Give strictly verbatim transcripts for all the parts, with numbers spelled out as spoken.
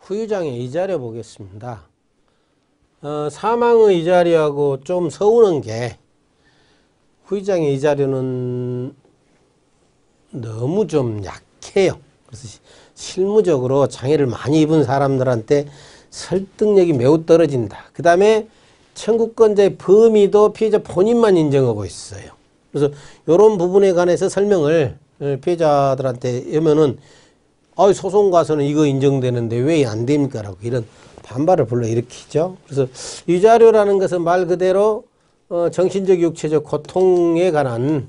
후유장애 이 자료 보겠습니다. 어, 사망의 이 자료하고 좀 서운한 게 후유장애 이 자료는 너무 좀 약해요. 그래서 실무적으로 장애를 많이 입은 사람들한테 설득력이 매우 떨어진다. 그 다음에 청구권자의 범위도 피해자 본인만 인정하고 있어요. 그래서 이런 부분에 관해서 설명을 피해자들한테 하면은 아, 소송 가서는 이거 인정되는데 왜 안 됩니까? 라고 이런 반발을 불러일으키죠. 그래서 이 자료라는 것은 말 그대로 어, 정신적, 육체적 고통에 관한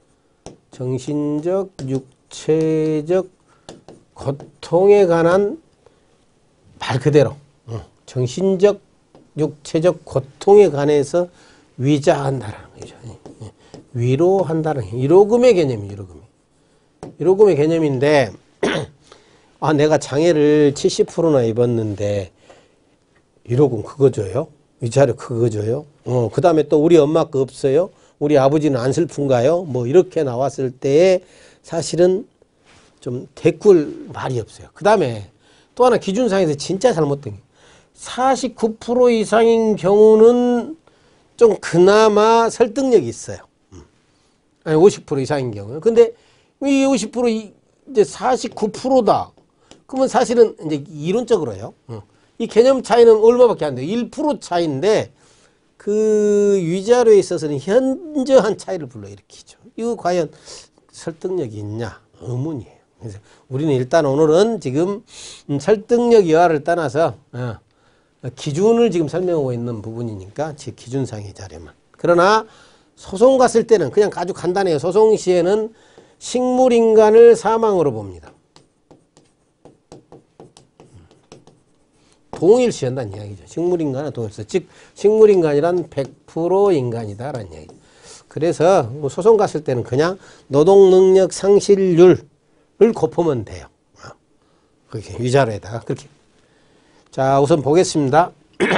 정신적, 육체적 고통에 관한 말 그대로 어, 정신적, 육체적 고통에 관해서 위자한다는 거죠. 위로한다는 게 위로금의 개념이에요. 위로금. 위로금의 개념인데 아, 내가 장애를 칠십 퍼센트나 입었는데 위로금 그거 줘요? 위자료 그거 줘요? 어, 그 다음에 또 우리 엄마 거 없어요? 우리 아버지는 안 슬픈가요? 뭐 이렇게 나왔을 때에 사실은 좀 대꿀 말이 없어요. 그 다음에 또 하나 기준상에서 진짜 잘못된 게 사십구 퍼센트 이상인 경우는 좀 그나마 설득력이 있어요. 아니 오십 퍼센트 이상인 경우는. 근데 이 오십 퍼센트 이제 사십구 퍼센트다. 그러면 사실은 이제 이론적으로요. 이 개념 차이는 얼마밖에 안 돼요. 일 퍼센트 차이인데 그 위자료에 있어서는 현저한 차이를 불러일으키죠. 이거 과연 설득력이 있냐? 의문이에요. 그래서 우리는 일단 오늘은 지금 설득력 여하를 떠나서 기준을 지금 설명하고 있는 부분이니까 제 기준상의 자료만. 그러나 소송 갔을 때는 그냥 아주 간단해요. 소송 시에는 식물인간을 사망으로 봅니다. 동일시한다는 이야기죠. 식물인간은 동일시. 즉 식물인간이란 백 퍼센트 인간이다라는 이야기죠. 그래서 뭐 소송 갔을 때는 그냥 노동능력 상실률을 곱하면 돼요. 그렇게 위자료에다가 그렇게. 자, 우선 보겠습니다.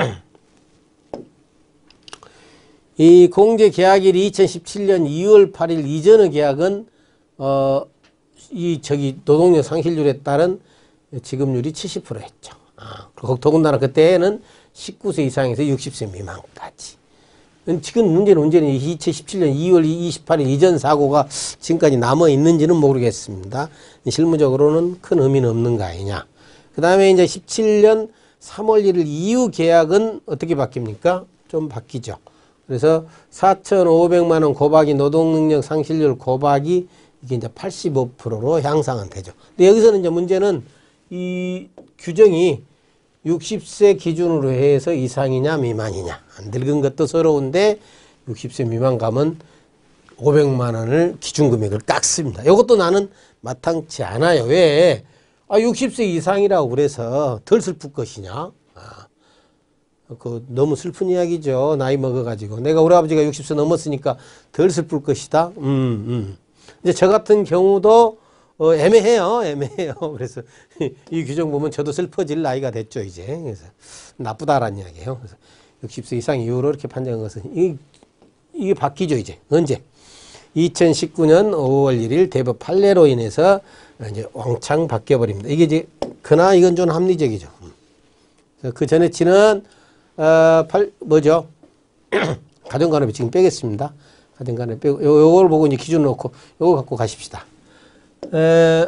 이 공제 계약일이 이천십칠 년 이월 팔일 이전의 계약은 어, 이 저기 노동력 상실률에 따른 지급률이 칠십 퍼센트 했죠. 아, 그리고 더군다나 그때는 십구 세 이상에서 육십 세 미만까지. 지금 문제는 문제는 이천십칠 년 이월 이십팔일 이전 사고가 지금까지 남아 있는지는 모르겠습니다. 실무적으로는 큰 의미는 없는 거 아니냐. 그 다음에 이제 십칠 년 삼월 일일 이후 계약은 어떻게 바뀝니까? 좀 바뀌죠. 그래서 사천오백만 원 고박이 노동능력 상실률 고박이 이게 이제 팔십오 퍼센트로 향상은 되죠. 근데 여기서는 이제 문제는 이 규정이 육십 세 기준으로 해서 이상이냐 미만이냐. 안 늙은 것도 서러운데 육십 세 미만 가면 오백만 원을 기준금액을 깎습니다. 이것도 나는 마땅치 않아요. 왜? 아, 육십 세 이상이라고 그래서 덜 슬플 것이냐? 아, 그 너무 슬픈 이야기죠. 나이 먹어가지고. 내가 우리 아버지가 육십 세 넘었으니까 덜 슬플 것이다. 음, 음. 이제 저 같은 경우도 어, 애매해요. 애매해요. 그래서 이 규정 보면 저도 슬퍼질 나이가 됐죠, 이제. 그래서 나쁘다라는 이야기예요. 그래서 육십 세 이상 이후로 이렇게 판정한 것은 이, 이게 바뀌죠, 이제. 언제? 이천십구 년 오월 일일 대법 판례로 인해서 이제 왕창 바뀌어버립니다. 이게 이제, 그나 이건 좀 합리적이죠. 그 전에 치는, 어, 팔, 뭐죠? 가정간호비 지금 빼겠습니다. 가정간호비 빼고, 요, 요걸 보고 이제 기준 놓고, 요거 갖고 가십시다. 에,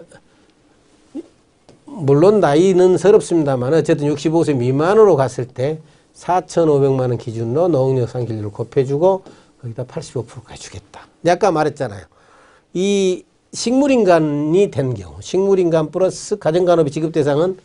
물론 나이는 서럽습니다만 어쨌든 육십오 세 미만으로 갔을 때 사천오백만 원 기준으로 노동력 상실률을 곱해주고 거기다 팔십오 퍼센트까지 주겠다. 아까 말했잖아요. 이 식물인간이 된 경우 식물인간 플러스 가정간호비 지급 대상은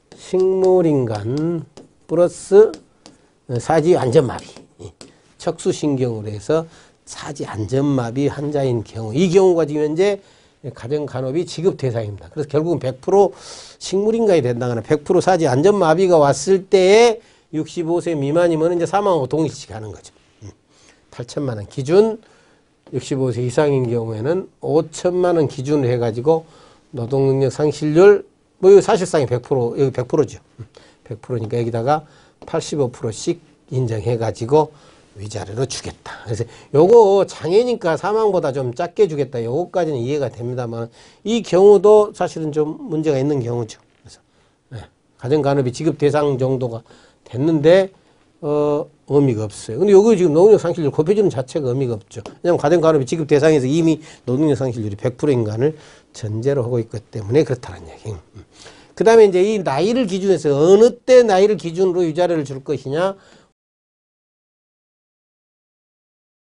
식물인간 플러스 사지 안전마비 척수신경으로 해서 사지 안전마비 환자인 경우 이 경우가 지금 현재 가정간호비 지급 대상입니다. 그래서 결국은 백 퍼센트 식물인간이 된다거나 백 퍼센트 사지 안전마비가 왔을 때에 육십오 세 미만이면 이제 사망하고 동일시 가는 거죠. 팔천만 원 기준, 육십오 세 이상인 경우에는 오천만 원 기준으로 해가지고 노동능력 상실률, 뭐 이거 사실상이 백 퍼센트, 여기 백 퍼센트죠. 백 퍼센트니까 여기다가 팔십오 퍼센트씩 인정해가지고 위자료로 주겠다. 그래서 요거 장애니까 사망보다 좀 작게 주겠다. 요거까지는 이해가 됩니다만 이 경우도 사실은 좀 문제가 있는 경우죠. 그래서 네. 가정간호비 지급 대상 정도가 됐는데 어, 의미가 없어요. 근데 여기 지금 노동력 상실률 곱해주는 자체가 의미가 없죠. 왜냐하면 가정간호비 지급 대상에서 이미 노동력 상실률이 백 퍼센트인가를 전제로 하고 있기 때문에 그렇다는 얘기. 그 다음에 이제 이 나이를 기준해서 어느 때 나이를 기준으로 위자료를 줄 것이냐.